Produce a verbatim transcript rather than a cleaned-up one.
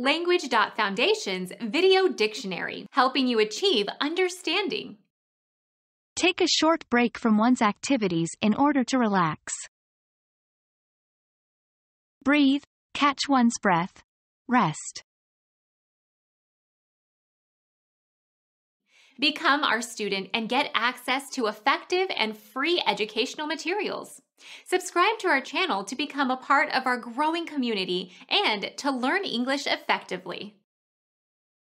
Language dot Foundation's Video Dictionary, helping you achieve understanding. Take a short break from one's activities in order to relax. Breathe, catch one's breath, rest. Become our student and get access to effective and free educational materials. Subscribe to our channel to become a part of our growing community and to learn English effectively.